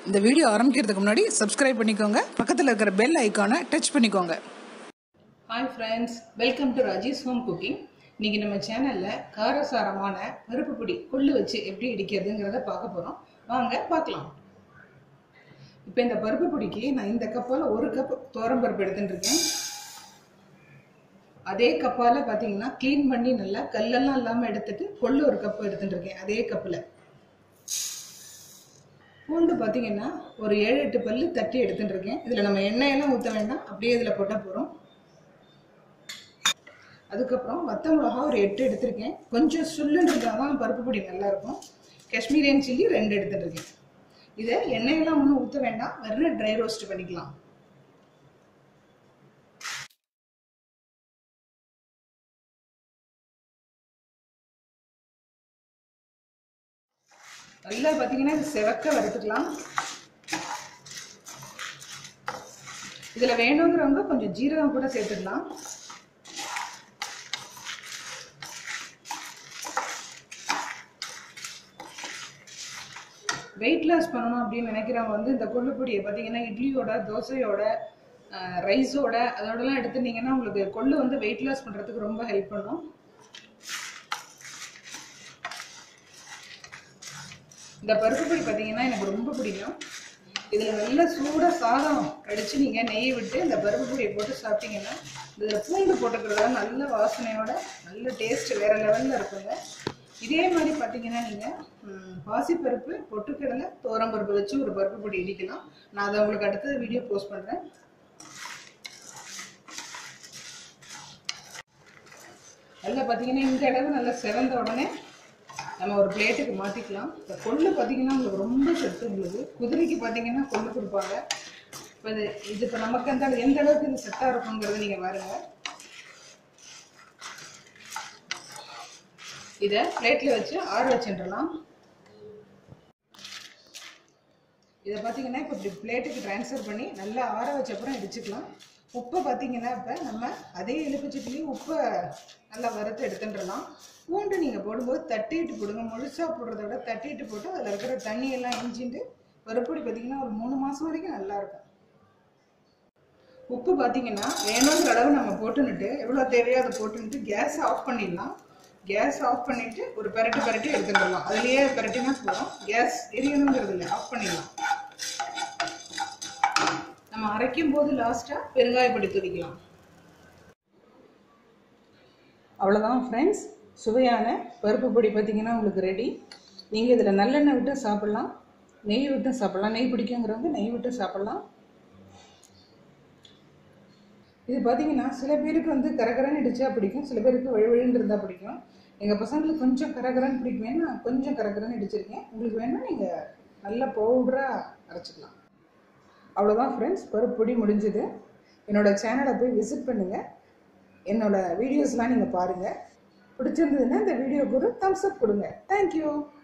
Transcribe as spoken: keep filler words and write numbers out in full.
இந்த வீடியோ ஆரம்பிக்கிறதுக்கு முன்னாடி சப்ஸ்கிரைப் பண்ணிக்கோங்க, பக்கத்தில் இருக்கிற பெல் ஐக்கானை டச் பண்ணிக்கோங்க. Hi friends, welcome to Raji's home cooking. இன்றைக்கி நம்ம சேனலில் காரசாரமான பருப்பு பொடி கொள்ளு வச்சு எப்படி இடிக்கிறதுங்கிறத பார்க்க போகிறோம். வாங்க பார்க்கலாம். இப்போ இந்த பருப்பு பொடிக்கு நான் இந்த கப்பால் ஒரு கப் துவரம் பருப்பு எடுத்துகிட்டு இருக்கேன். அதே கப்பால் பார்த்தீங்கன்னா க்ளீன் பண்ணி நல்லா கல்லெல்லாம் இல்லாமல் எடுத்துட்டு கொள்ளு ஒரு கப்பு எடுத்துகிட்டு இருக்கேன். அதே கப்பில் பூண்டு பார்த்தீங்கன்னா ஒரு ஏழு எட்டு பல்லு தட்டி எடுத்துகிட்டு இருக்கேன். இதில் நம்ம எண்ணெயெல்லாம் ஊற்ற வேண்டாம், அப்படியே இதில் போட்டால் போகிறோம். அதுக்கப்புறம் வத்த மிளகா ஒரு எட்டு எடுத்திருக்கேன். கொஞ்சம் சுல்லுன்னு இருந்தால் தான் பருப்பு பொடி நல்லாயிருக்கும். காஷ்மீரியன் சில்லி ரெண்டு எடுத்துகிட்டு இருக்கேன். இதை எண்ணெயெல்லாம் ஒன்றும் ஊற்ற வேண்டாம், வெறும் ட்ரை ரோஸ்ட் பண்ணிக்கலாம். நல்லா பார்த்தீங்கன்னா இது செவக்க வறுத்துக்கலாம். இதில் வேணுங்கிறவங்க கொஞ்சம் ஜீரகம் கூட சேர்த்துக்கலாம். வெயிட் லாஸ் பண்ணணும் அப்படின்னு நினைக்கிறவங்க வந்து இந்த கொள்ளு பொடியை பார்த்தீங்கன்னா இட்லியோட, தோசையோட, ரைஸோட அதோடலாம் எடுத்துட்டீங்கன்னா உங்களுக்கு கொள்ளு வந்து வெயிட் லாஸ் பண்ணுறதுக்கு ரொம்ப ஹெல்ப் பண்ணும். இந்த பருப்பு பொடி பார்த்தீங்கன்னா எனக்கு ரொம்ப பிடிக்கும். இதில் நல்ல சூடாக சாதம் கடிச்சு நீங்கள் நெய் விட்டு இந்த பருப்பு பொடியை போட்டு சாப்பிட்டீங்கன்னா இதில் பூண்டு போட்டுக்கிறதால நல்ல வாசனையோட நல்ல டேஸ்ட் வேறு லெவலில் இருக்குங்க. இதே மாதிரி பார்த்தீங்கன்னா நீங்கள் பாசிப்பருப்பு, பொட்டுக்கடலை, துவரம்பருப்பு வச்சு ஒரு பருப்பு பொடி இடிக்கலாம். நான் அதை உங்களுக்கு அடுத்த வீடியோ போஸ்ட் பண்ணுறேன். நல்லா பார்த்தீங்கன்னா இந்த அளவு நல்லா செவந்த உடனே நம்ம ஒரு பிளேட்டுக்கு மாற்றிக்கலாம். இந்த கொள்ளு பார்த்தீங்கன்னா உங்களுக்கு ரொம்ப சத்து உள்ளது. குதிரைக்கு பார்த்தீங்கன்னா கொள்ளு கொடுப்பாங்க. இப்போ இது இது இப்போ நமக்கு அந்த எந்த அளவுக்கு இது சத்தாக இருக்குங்கிறத நீங்கள் பாருங்கள். இதை பிளேட்டில் வச்சு ஆற வச்சுடலாம். இதை பார்த்தீங்கன்னா இப்போ இப்படி பிளேட்டுக்கு ட்ரான்ஸ்ஃபர் பண்ணி நல்லா ஆற வச்ச அப்புறம் இடிச்சுக்கலாம். உப்பை பார்த்தீங்கன்னா இப்போ நம்ம அதே எலுமிச்சைலையும் உப்பை நல்லா வறுத்து எடுத்துட்டுலாம். பூண்டு நீங்கள் போடும்போது தட்டிட்டு போடுங்க. முழுசாக போடுறத விட தட்டிட்டு போட்டு அதில் இருக்கிற தண்ணியெல்லாம் இஞ்சிட்டு பருப்பொடி பார்த்தீங்கன்னா ஒரு மூணு மாதம் வரைக்கும் நல்லாயிருக்கும். உப்பு பார்த்தீங்கன்னா வேணுங்கிற அளவு நம்ம போட்டுன்னுட்டு எவ்வளோ தேவையோ அதை போட்டுன்ட்டு கேஸ் ஆஃப் பண்ணிடலாம். கேஸ் ஆஃப் பண்ணிவிட்டு ஒரு பரட்டி பரட்டி எடுத்துடலாம். அதுலேயே பரட்டினா போதும், கேஸ் எரியணுங்கிறது இல்லை, ஆஃப் பண்ணிடலாம். நம்ம அரைக்கும் போது லாஸ்ட்டாக பெருங்காயப்பொடி தூவிக்கலாம். அவ்வளோதான் ஃப்ரெண்ட்ஸ், சுவையான பருப்பு பொடி பார்த்தீங்கன்னா உங்களுக்கு ரெடி. நீங்கள் இதில் நல்லெண்ணெய் விட்டு சாப்பிட்லாம், நெய் விட்டு சாப்பிட்லாம். நெய் பிடிக்குங்கிறவங்க நெய் விட்டு சாப்பிட்லாம். இது பார்த்தீங்கன்னா சில பேருக்கு வந்து கரகரன்னு இடிச்சா பிடிக்கும், சில பேருக்கு வழுவழுன்னு இருந்தால் பிடிக்கும். எங்கள் பசங்களுக்கு கொஞ்சம் கரகரன்னு பிடிக்குமேன்னு நான் கொஞ்சம் கரகரன்னு இடிச்சிருக்கேன். உங்களுக்கு வேணால் நீங்கள் நல்ல பவுடராக அரைச்சிக்கலாம். அவ்வளோதான் ஃப்ரெண்ட்ஸ், பருப்பு பொடி முடிஞ்சுது. என்னோடய சேனலை போய் விசிட் பண்ணுங்கள். என்னோடய வீடியோஸ்லாம் நீங்கள் பாருங்கள். பிடிச்சிருந்ததுன்னா இந்த வீடியோக்கு ஒரு தம்ஸ் அப் கொடுங்க. தேங்க்யூ.